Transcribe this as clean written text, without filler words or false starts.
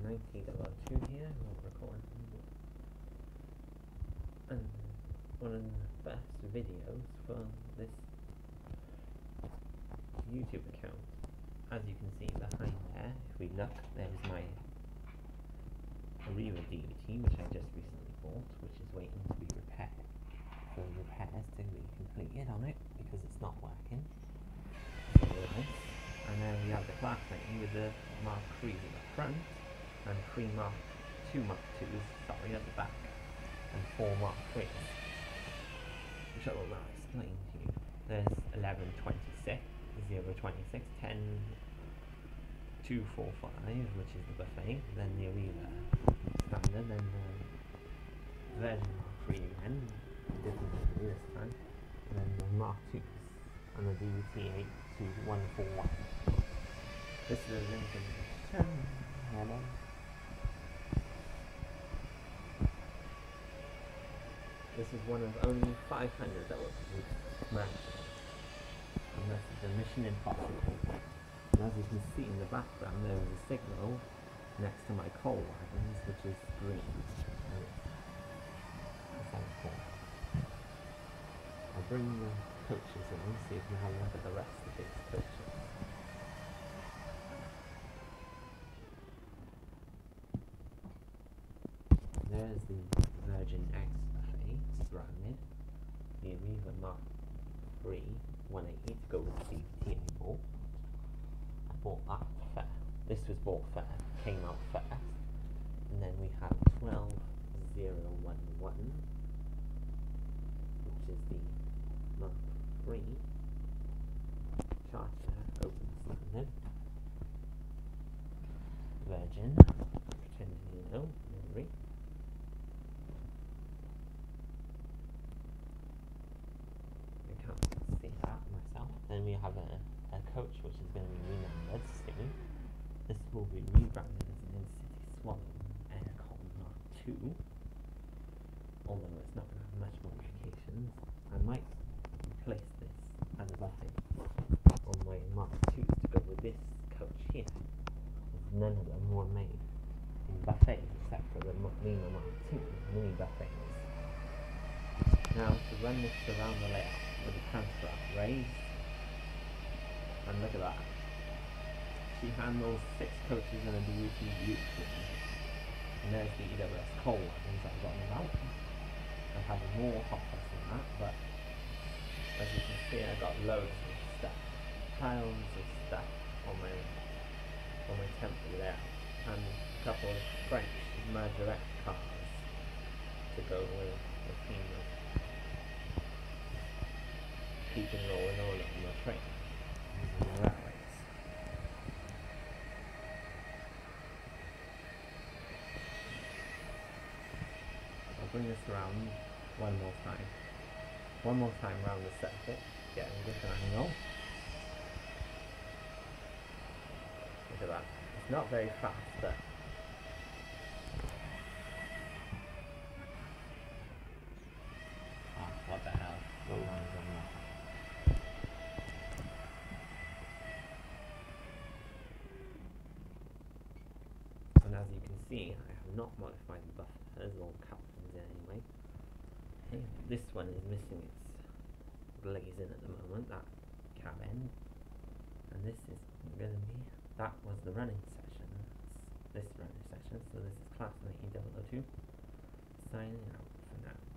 mk2 here, we'll record. And one of the first videos for this YouTube account. As you can see behind there, if we look, there's my Arriva DVD, which I just recently bought, which is waiting to be repaired. For repairs to be completed on it, because it's not working. And then we have the class name with the mk3's at the front, and 3 mk2's, sorry, at the back, and 4 mk3's, which I will now explain to you. There's 1126, 026, 10, 245, which is the buffet, then the Arriva standard, then the version mk3 again, different this time, and then the mk2's, and the DVT82141. This is a limited edition. This is one of only 500 that was smashed. And this is the Mission Impossible. And as you can see in the background, there is a signal next to my coal wagons, which is green. I'll bring the coaches in so you can have a look at the rest of these coaches. There's the Virgin X buffet, branded. The Arriva mk3 180 to go with the DVT I bought. I bought that fair. This was bought fair, came out first. And then we have 12011, which is the mk3 charger, open standard. Virgin, pretending you know, memory. I can't see that myself. Then we have a coach which is going to be renumbered soon. This will be rebranded as an in-city swallow aircon mk2. Although it's not going to have much modifications. I might replace this as a buffet on my mk2's to go with this coach here. None of them were made in buffets except for the Lima mk2 mini buffets. Now to run this around the layout with the transfer raised, and look at that. She handles 6 coaches and a DVT beautifully. And there's the EWS coal wagons that I've got in the mount. I have more hot press than that, but as you can see, I've got loads of stuff, piles of stuff on my temporary there, and a couple of French Majorette cars to go with the theme of keeping rolling on the train using the railways. I'll bring this around one more time around the circuit, getting a different angle. Look at that. It's not very fast, but what the hell? Roll lines on that. And as you can see, I have not modified the buffers or couplings in any way. This one is missing its glazing at the moment, that cab end. And this is going to be, that was the running session, this running session, so this is class 1902, signing out for now.